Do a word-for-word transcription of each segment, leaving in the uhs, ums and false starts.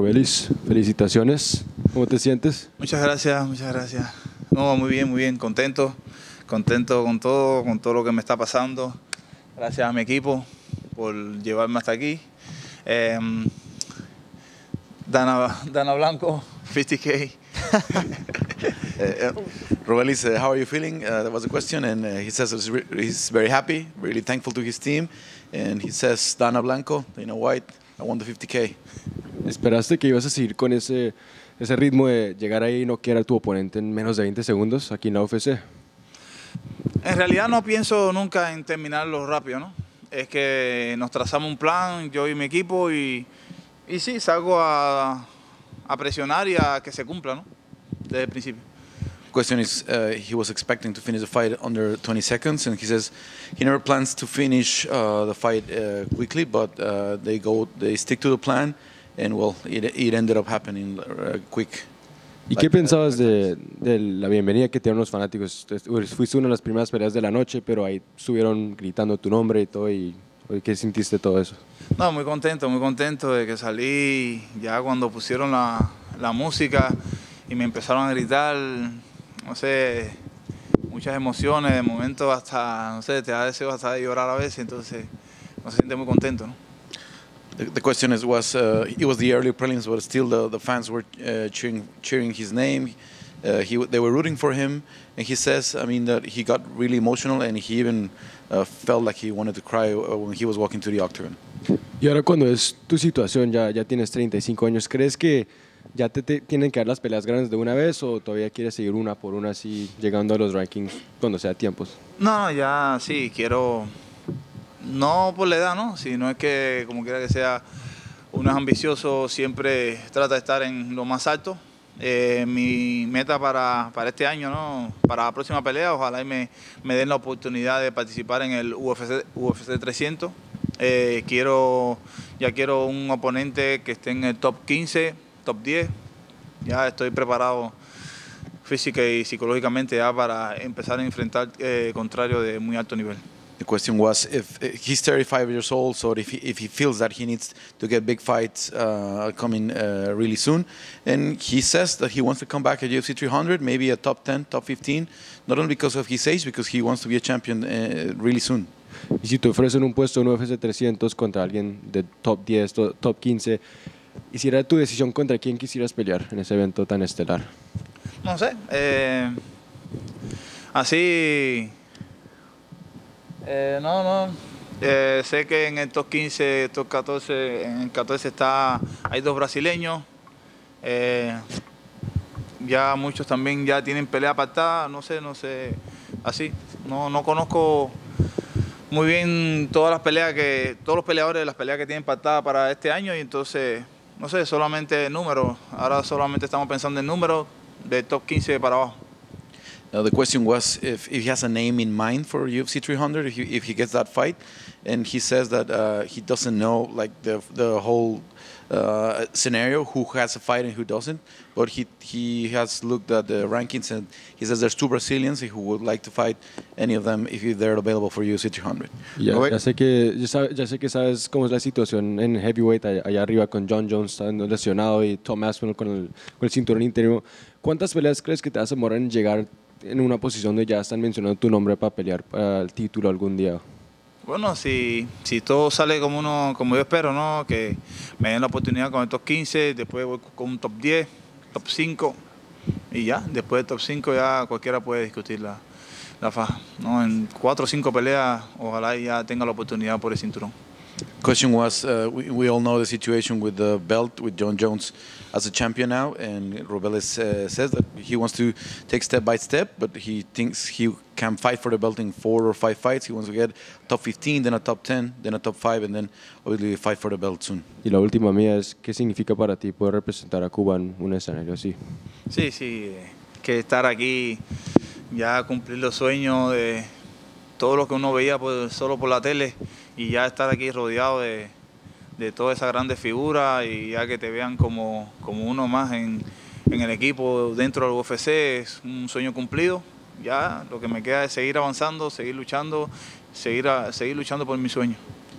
Robelis, felicitaciones. ¿Cómo te sientes? Muchas gracias, muchas gracias. No, muy bien, muy bien, contento, contento con todo, con todo lo que me está pasando. Gracias a mi equipo por llevarme hasta aquí. Eh, Dana, Dana Blanco, fifty K. Uh, uh, Robelis, uh, how are you feeling? Uh, that was a question, and uh, he says he's, re he's very happy, really thankful to his team, and he says, Dana Blanco, Dana White, I won the fifty K. ¿Esperaste que ibas a seguir con ese, ese ritmo de llegar ahí y noquear a tu oponente en menos de veinte segundos aquí en la U F C? En realidad no pienso nunca en terminarlo rápido, ¿no? Es que nos trazamos un plan, yo y mi equipo, y, y sí, salgo a, a presionar y a que se cumpla, ¿no? Desde el principio. Question is, uh, he was expecting to finish the fight under twenty seconds, and he says he never plans to finish uh, the fight uh, quickly, but uh, they go, they stick to the plan, and well, it, it ended up happening uh, quick. ¿Y qué pensabas de, de la bienvenida que te dieron los fanáticos? Fuiste una de las primeras peleas de la noche, pero ahí estuvieron gritando tu nombre y todo, y ¿qué sintiste todo eso? No, muy contento, muy contento de que salí ya cuando pusieron la, la música y me empezaron a gritar, no sé, muchas emociones, de momento hasta, no sé, te da deseo hasta de llorar a veces, entonces me siente muy contento, ¿no? The, the question is, was uh, it was the early prelims, but still the, the fans were uh, cheering cheering his name. Uh, he, they were rooting for him, and he says, I mean, that he got really emotional, and he even uh, felt like he wanted to cry when he was walking to the octagon. Y ahora cuando es tu situación, ya, ya tienes treinta y cinco años, ¿crees que ya te, te tienen que dar las peleas grandes de una vez o todavía quieres seguir una por una así llegando a los rankings cuando sea tiempos? No, ya sí, quiero, no por la edad, ¿no? Sino es que como quiera que sea, uno es ambicioso, siempre trata de estar en lo más alto. Eh, mi meta para, para este año, ¿no? Para la próxima pelea, ojalá y me, me den la oportunidad de participar en el U F C, U F C trescientos. Eh, quiero, ya quiero un oponente que esté en el top quince, top diez. Ya estoy preparado física y psicológicamente ya para empezar a enfrentar eh, contrario de muy alto nivel. The question was if uh, he's thirty-five years old, so if he, if he feels that he needs to get big fights uh, coming uh, really soon, and he says that he wants to come back at U F C three hundred, maybe a top ten, top fifteen, not only because of his age, because he wants to be a champion uh, really soon. Y si te ofrecen un puesto en U F C trescientos contra alguien de top diez, to- top quince, ¿y si era tu decisión contra quién quisieras pelear en ese evento tan estelar? No sé, eh, así, eh, no, no, eh, sé que en el top quince, top catorce, en el catorce está, hay dos brasileños, eh, ya muchos también ya tienen pelea apartada, no sé, no sé, así, no, no conozco muy bien todas las peleas que, todos los peleadores de las peleas que tienen pactadas para este año, y entonces, no sé, solamente números, ahora solamente estamos pensando en números de top quince para abajo. Now the question was if, if he has a name in mind for U F C three hundred, if he, if he gets that fight, and he says that uh, he doesn't know like the the whole uh, scenario, who has a fight and who doesn't, but he he has looked at the rankings and he says there's two Brazilians who would like to fight any of them if they're available for U F C three hundred. Ya, ya, sé que, ya, sabe- ya sé que sabes cómo es la situación en heavyweight allá, allá arriba con John Jones estando lesionado y Tom Aspinall con el, con el cinturón interino. ¿Cuántas peleas crees que te vas a demorar en llegar en una posición donde ya están mencionando tu nombre para pelear para el título algún día? Bueno, si, si todo sale como uno, como yo espero, ¿no? Que me den la oportunidad con el top quince, después voy con un top diez, top cinco, y ya, después del top cinco ya cualquiera puede discutir la, la faja, ¿no? En cuatro o cinco peleas, ojalá ya tenga la oportunidad por el cinturón. Question was, uh, we, we all know the situation with the belt with John Jones as a champion now, and Robelis uh, says that he wants to take step by step, but he thinks he can fight for the belt in four or five fights. He wants to get top fifteen, then a top ten, then a top five, and then obviously fight for the belt soon. Y la última mía es, ¿qué significa para ti poder representar a Cuba en un escenario así? Sí, sí, eh, que estar aquí, ya cumplir los sueños de todo lo que uno veía pues, solo por la tele, y ya estar aquí rodeado de, de todas esas grandes figuras y ya que te vean como, como uno más en, en el equipo dentro del U F C es un sueño cumplido. Ya lo que me queda es seguir avanzando, seguir luchando, seguir, a, seguir luchando por mi sueño.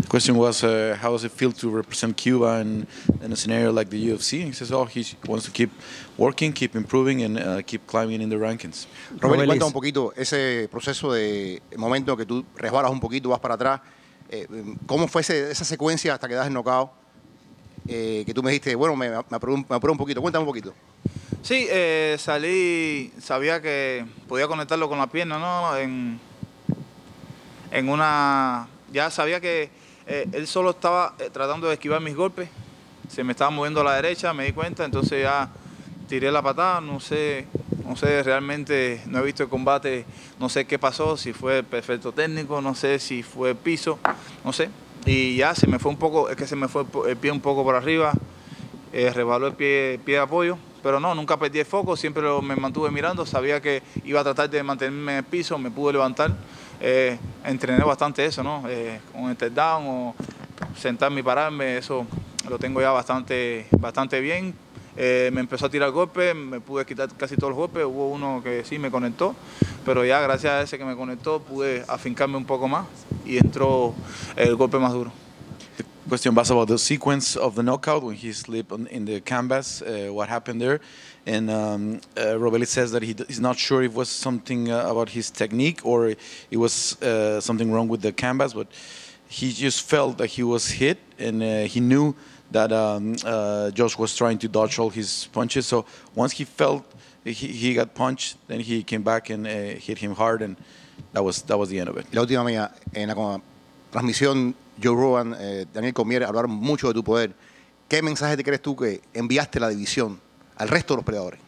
question was, uh, how does it feel to represent Cuba in, in a scenario like the U F C? And he says, oh, he wants to keep working, keep improving, and uh, keep climbing in the rankings. Robert, cuenta un poquito ese proceso de momento que tú resbalas un poquito, vas para atrás. Eh, ¿Cómo fue ese, esa secuencia hasta que das el knockout? Eh, que tú me dijiste, bueno, me, me, apuré, me apuré un poquito. Cuéntame un poquito. Sí, eh, salí, sabía que podía conectarlo con la pierna, ¿no? En, en una... Ya sabía que eh, él solo estaba eh, tratando de esquivar mis golpes. Se me estaba moviendo a la derecha, me di cuenta, entonces ya tiré la patada, no sé... No sé, realmente no he visto el combate, no sé qué pasó, si fue perfecto técnico, no sé si fue piso, no sé. Y ya se me fue un poco, es que se me fue el pie un poco por arriba, eh, rebaló el pie, el pie de apoyo, pero no, nunca perdí el foco, siempre lo, me mantuve mirando, sabía que iba a tratar de mantenerme en el piso, me pude levantar. Eh, entrené bastante eso, ¿no? Eh, con el takedown o sentarme y pararme, eso lo tengo ya bastante, bastante bien. Eh, me empezó a tirar golpes, me pude quitar casi todos los golpes, hubo uno que sí me conectó, pero ya gracias a ese que me conectó pude afincarme un poco más y entró el golpe más duro. The question was about the sequence of the knockout when he slipped on, in the canvas, uh, what happened there. And um, uh, Robelli says that he he's not sure if it was something uh, about his technique or it was uh, something wrong with the canvas, but he just felt that he was hit and uh, he knew that um, uh, Josh was trying to dodge all his punches. So once he felt he, he got punched, then he came back and uh, hit him hard, and that was that was the end of it. La última mía, en la transmisión, Joe Rogan, eh, Daniel Cormier hablaron mucho de tu poder. ¿Qué mensaje te crees tú que enviaste a la división al resto de los peleadores?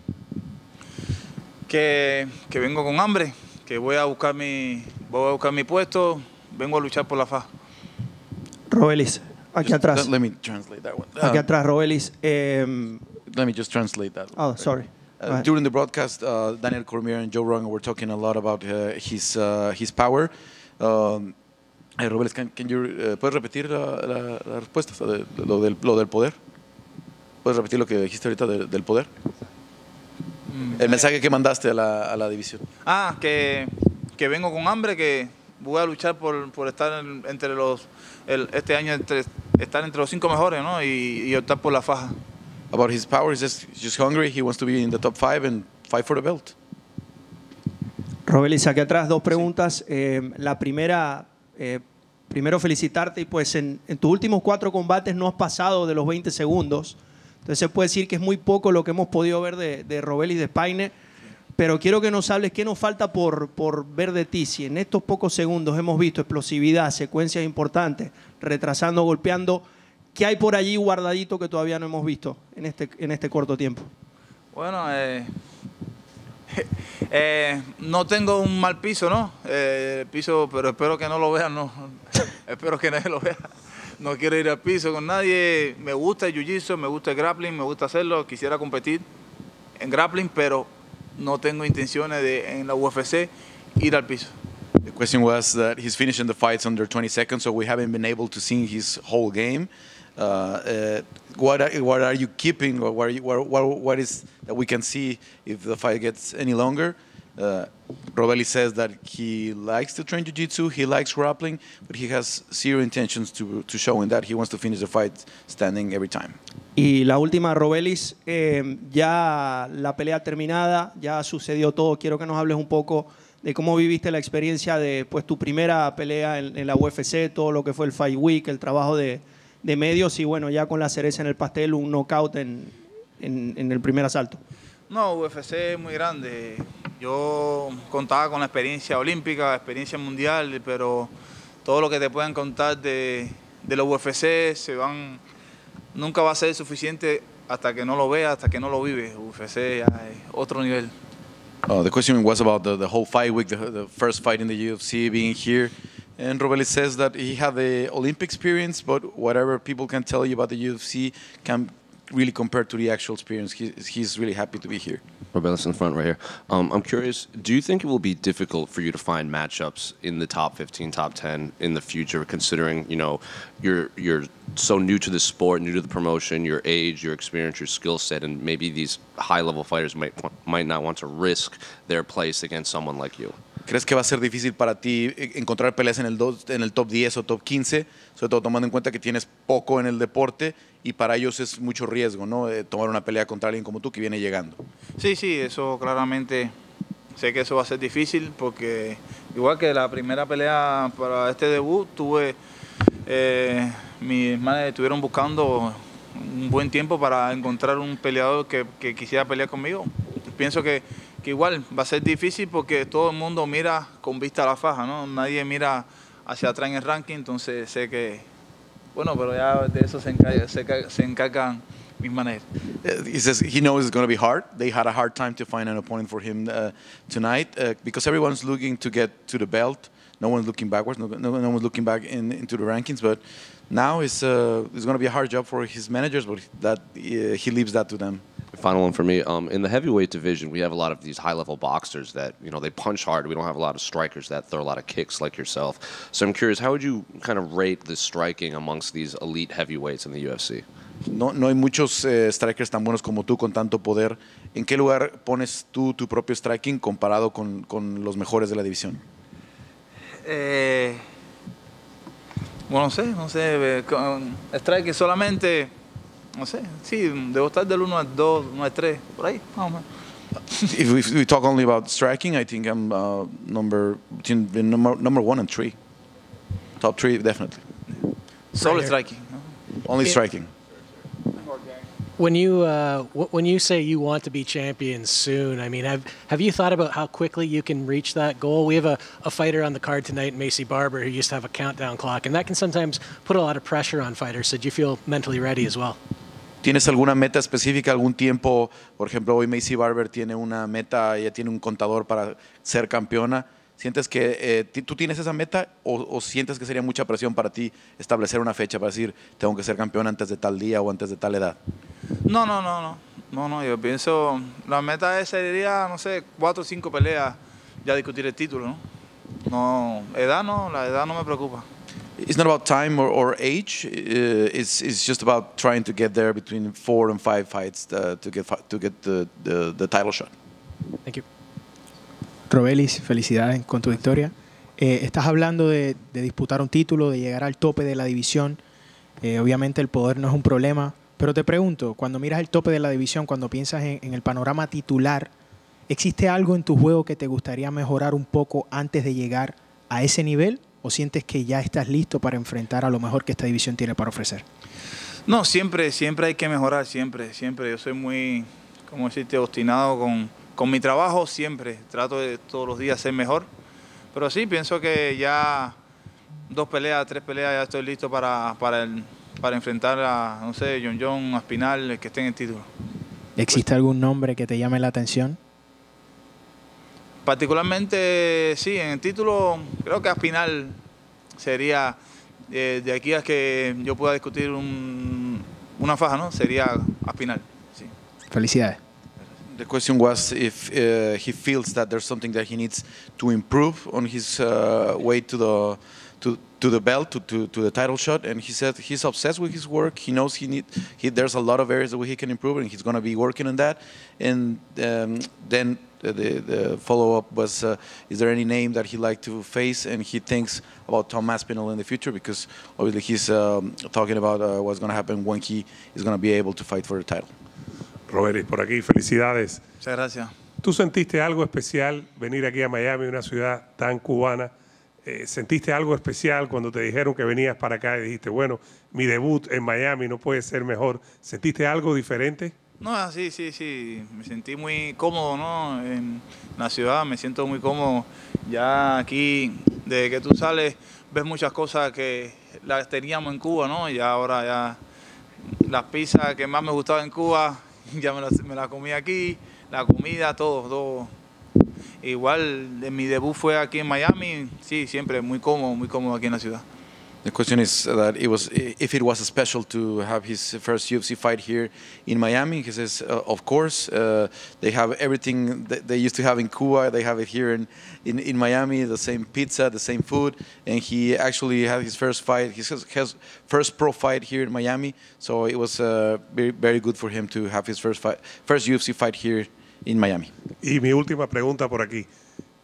Que, que vengo con hambre, que voy a buscar mi, voy a buscar mi puesto, vengo a luchar por la faja. Robelis, aquí Just, atrás. Let me translate that one. Aquí Uh, atrás, Robelis. Eh, let me just translate that. oh, one. sorry. Go Uh, ahead. during the broadcast, uh, Daniel Cormier and Joe Rogan were talking a lot about uh, his uh, his power. Um, eh, Robelis, can, can you, uh, ¿puedes repetir la, la, la respuesta de, de lo, del, lo del poder? ¿Puedes repetir lo que dijiste ahorita de, del poder? El mensaje que mandaste a la, a la división. Ah, que, que vengo con hambre, que voy a luchar por, por estar en- entre los, el, este año, entre, estar entre los cinco mejores, ¿no? Y, y optar por la faja. About his power, he's just, he's just hungry. He wants to be in the top five and fight for the belt. Robelis, aquí atrás dos preguntas. Eh, la primera, eh, primero felicitarte y pues en, en tus últimos cuatro combates no has pasado de los veinte segundos. Entonces se puede decir que es muy poco lo que hemos podido ver de, de Robelis de Paine. Pero quiero que nos hables qué nos falta por, por ver de ti. Si en estos pocos segundos hemos visto explosividad, secuencias importantes, retrasando, golpeando, ¿qué hay por allí guardadito que todavía no hemos visto en este, en este corto tiempo? Bueno, eh, eh, no tengo un mal piso, ¿no? Eh, el piso, pero espero que no lo vean, no. Espero que nadie lo vea. No quiero ir al piso con nadie. Me gusta el jiu-jitsu, me gusta el grappling, me gusta hacerlo. Quisiera competir en grappling, pero no tengo intenciones de en la U F C ir al piso. The question was that he's finishing the fights under twenty seconds, so we haven't been able to see his whole game. Uh, uh, what, are, what are you keeping, or what, are you, what, what, what is that we can see if the fight gets any longer? Uh, Robelli says that he likes to train jiu-jitsu, he likes grappling, but he has zero intentions to, to show in that. He wants to finish the fight standing every time. Y la última, Robelis, eh, ya la pelea terminada, ya sucedió todo. Quiero que nos hables un poco de cómo viviste la experiencia de pues, tu primera pelea en, en la U F C, todo lo que fue el Fight Week, el trabajo de, de medios y bueno, ya con la cereza en el pastel, un knockout en, en, en el primer asalto. No, U F C es muy grande. Yo contaba con la experiencia olímpica, experiencia mundial, pero todo lo que te puedan contar de, de la U F C se van, nunca va a ser suficiente hasta que no lo veas, hasta que no lo vives. U F C ya es otro nivel. Uh, the question was about the, the whole fight week, the, the first fight in the U F C, being here. And Robelli says that he had the Olympic experience, but whatever people can tell you about the U F C can really compare to the actual experience. He, he's really happy to be here. Robelis in front right here. Um, I'm curious, do you think it will be difficult for you to find matchups in the top fifteen, top ten in the future, considering, you know, you're you're so new to the sport, new to the promotion, your age, your experience, your skill set, and maybe these high-level fighters might might not want to risk their place against someone like you? ¿Crees que va a ser difícil para ti encontrar peleas en el, dos, en el top diez o top quince, sobre todo tomando en cuenta que tienes poco en el deporte y para ellos es mucho riesgo, ¿no? Eh, tomar una pelea contra alguien como tú que viene llegando? Sí, sí, eso claramente, sé que eso va a ser difícil porque igual que la primera pelea para este debut, tuve, eh, mis hermanos estuvieron buscando un buen tiempo para encontrar un peleador que, que quisiera pelear conmigo. Pienso que que igual va a ser difícil porque todo el mundo mira con vista a la faja, ¿no? Nadie mira hacia atrás en el ranking, entonces sé que, bueno, pero ya de eso se, encarga, se, se encargan mis managers. Uh, he says he knows it's going to be hard. They had a hard time to find an opponent for him uh, tonight uh, because everyone's looking to get to the belt. No one's looking backwards. No, no, no one's looking back in, into the rankings. But now it's, uh, it's going to be a hard job for his managers, but that uh, he leaves that to them. Final one for me. Um, in the heavyweight division, we have a lot of these high-level boxers that, you know, they punch hard. We don't have a lot of strikers that throw a lot of kicks like yourself. So I'm curious, how would you kind of rate the striking amongst these elite heavyweights in the U F C? No, no hay muchos eh, strikers tan buenos como tú con tanto poder. ¿En qué lugar pones tú tu propio striking comparado con, con los mejores de la división? Eh, bueno, no sé, no sé. Con striking solamente... No sé, sí, debo estar del uno al dos, uno al tres, por ahí, más o menos. If we, if we talk only about striking, I think I'm uh, number, between number number one and three. Top three, definitely. Solo Right striking, ¿no? Only Yeah. striking. When you uh, w- when you say you want to be champion soon, I mean, have have you thought about how quickly you can reach that goal? We have a, a fighter on the card tonight, Macy Barber, who used to have a countdown clock, and that can sometimes put a lot of pressure on fighters. So do you feel mentally ready as well? ¿Tienes alguna meta específica, algún tiempo? Por ejemplo, hoy Macy Barber tiene una meta, ella tiene un contador para ser campeona. ¿Sientes que eh, t- tú tienes esa meta o, o sientes que sería mucha presión para ti establecer una fecha para decir, tengo que ser campeón antes de tal día o antes de tal edad? No, no, no, no. No, no, yo pienso, la meta es sería, no sé, cuatro o cinco peleas, ya discutir el título, ¿no? No, edad no, la edad no me preocupa. It's not about time or, or age. Uh, it's, it's just about trying to get there between four and five fights uh, to get fi- to get the, the, the title shot. Thank you. Robelis, felicidades con tu victoria. Eh, estás hablando de, de disputar un título, de llegar al tope de la división. Eh, obviamente el poder no es un problema, pero te pregunto, cuando miras el tope de la división, cuando piensas en, en el panorama titular, ¿existe algo en tu juego que te gustaría mejorar un poco antes de llegar a ese nivel? ¿O sientes que ya estás listo para enfrentar a lo mejor que esta división tiene para ofrecer? No, siempre, siempre hay que mejorar, siempre, siempre. Yo soy muy, como decirte, obstinado con, con mi trabajo, siempre. Trato de todos los días ser mejor. Pero sí, pienso que ya dos peleas, tres peleas, ya estoy listo para, para, el, para enfrentar a, no sé, John John, a Espinal, el que esté en el título. ¿Existe algún nombre que te llame la atención? Particularmente, sí, en el título, creo que Aspinal sería, eh, de aquí a que yo pueda discutir un, una faja, ¿no? Sería Aspinal, sí. Felicidades. The question was if uh, he feels that there's something that he needs to improve on his uh, way to the to, to the belt, to, to, to the title shot, and he said he's obsessed with his work. He knows he need he, there's a lot of areas where he can improve, and he's going to be working on that. And um, then the, the follow-up was, uh, is there any name that he'd like to face? And he thinks about Tom Aspinall in the future because obviously he's um, talking about uh, what's going to happen when he is going to be able to fight for the title. Robelis, por aquí, felicidades. Muchas gracias. ¿Tú sentiste algo especial venir aquí a Miami, una ciudad tan cubana? Eh, ¿Sentiste algo especial cuando te dijeron que venías para acá y dijiste, bueno, mi debut en Miami no puede ser mejor? ¿Sentiste algo diferente? No, sí, sí, sí. Me sentí muy cómodo, ¿no? En la ciudad me siento muy cómodo. Ya aquí, desde que tú sales, ves muchas cosas que las teníamos en Cuba, ¿no? Y ahora ya las pizzas que más me gustaban en Cuba, ya me las, me las comí aquí, la comida, todo, todo. Igual, de mi debut fue aquí en Miami, sí, siempre muy cómodo, muy cómodo aquí en la ciudad. The question is that it was if it was special to have his first U F C fight here in Miami. He says, uh, of course, uh, they have everything that they used to have in Cuba. They have it here in, in, in Miami, the same pizza, the same food. And he actually had his first fight, his, his first pro fight here in Miami. So it was uh, very, very good for him to have his first fight, first U F C fight here in Miami. Y mi última pregunta por aquí.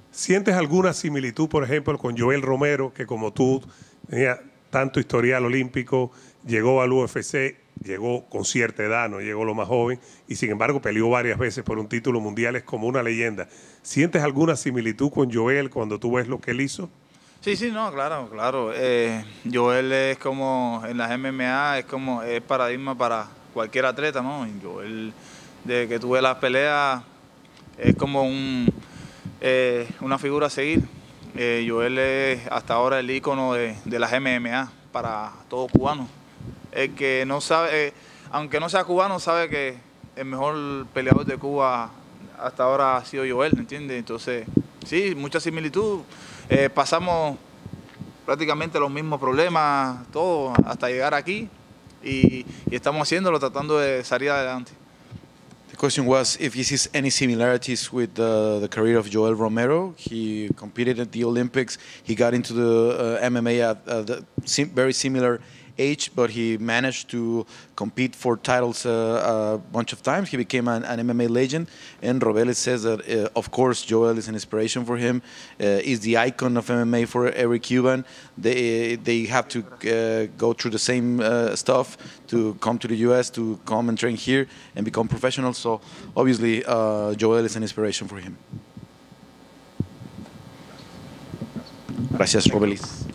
¿Sientes alguna similitud, por ejemplo, con Joel Romero, que como tú tenía tanto historial olímpico, llegó al U F C, llegó con cierta edad, no llegó lo más joven, y sin embargo peleó varias veces por un título mundial, es como una leyenda? ¿Sientes alguna similitud con Joel cuando tú ves lo que él hizo? Sí, sí, no, claro, claro. Eh, Joel es como, en las M M A, es como, es paradigma para cualquier atleta, ¿no? Y Joel, desde que tuve las peleas, es como un, eh, una figura a seguir. Eh, Joel es hasta ahora el ícono de, de las M M A para todo cubano. El que no sabe, eh, aunque no sea cubano, sabe que el mejor peleador de Cuba hasta ahora ha sido Joel, ¿entiendes? Entonces, sí, mucha similitud. Eh, pasamos prácticamente los mismos problemas, todo, hasta llegar aquí, y, y estamos haciéndolo, tratando de salir adelante. The question was if he sees any similarities with uh, the career of Joel Romero. He competed at the Olympics. He got into the uh, M M A at uh, the sim very similar age, but he managed to compete for titles uh, a bunch of times. He became an, an M M A legend, and Robeles says that, uh, of course, Joel is an inspiration for him. Uh, is the icon of M M A for every Cuban. They they have to uh, go through the same uh, stuff to come to the U S, to come and train here and become professionals. So obviously, uh, Joel is an inspiration for him. Gracias, Robeles.